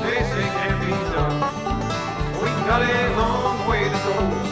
they say can't be done. We got a long way to go.